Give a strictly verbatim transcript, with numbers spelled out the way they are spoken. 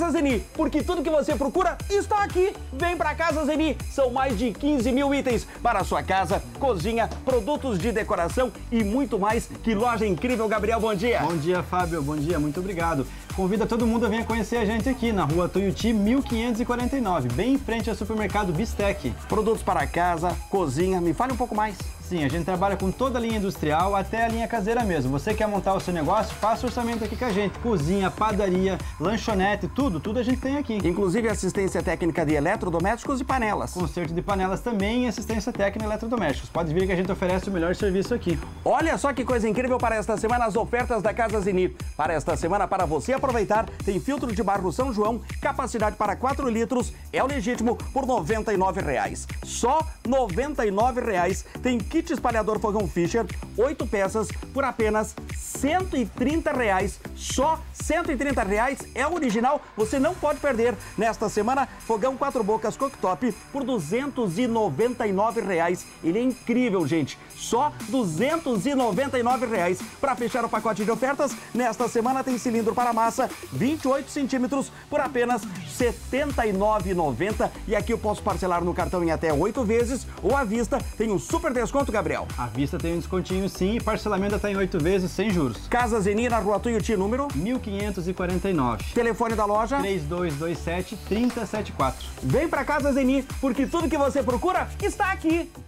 Casa Zeni, porque tudo que você procura está aqui. Vem pra Casa Zeni, são mais de quinze mil itens para a sua casa, cozinha, produtos de decoração e muito mais. Que loja incrível, Gabriel, bom dia. Bom dia, Fábio, bom dia, muito obrigado. Convido todo mundo a vir conhecer a gente aqui na Rua Tuiuti, mil quinhentos e quarenta e nove, bem em frente ao supermercado Bistec. Produtos para casa, cozinha, me fale um pouco mais. Sim, a gente trabalha com toda a linha industrial até a linha caseira mesmo. Você quer montar o seu negócio, faça o orçamento aqui com a gente. Cozinha, padaria, lanchonete, tudo, tudo a gente tem aqui. Inclusive assistência técnica de eletrodomésticos e panelas. Conserto de panelas também e assistência técnica em eletrodomésticos. Pode vir que a gente oferece o melhor serviço aqui. Olha só que coisa incrível para esta semana, as ofertas da Casa Zeni. Para esta semana, para você aproveitar, tem filtro de barro São João, capacidade para quatro litros, é o legítimo, por noventa e nove reais. Só noventa e nove reais. Tem kit espalhador fogão Fischer, oito peças, por apenas cento e trinta reais. Só cento e trinta reais é o original, você não pode perder. Nesta semana, fogão quatro bocas cooktop por duzentos e noventa e nove reais. Ele é incrível, gente. Só duzentos e noventa e nove reais. Para fechar o pacote de ofertas, nesta semana tem cilindro para massa vinte e oito centímetros por apenas setenta e nove reais e noventa centavos. E aqui eu posso parcelar no cartão em até oito vezes ou à vista. Tem um super desconto, Gabriel. À vista tem um descontinho sim e parcelamento até em oito vezes sem juros. Casa Zeni, na Rua Tuiuti, número mil quinhentos e quarenta e nove. Telefone da loja três dois dois sete, três zero sete quatro. Vem pra Casa Zeni, porque tudo que você procura está aqui.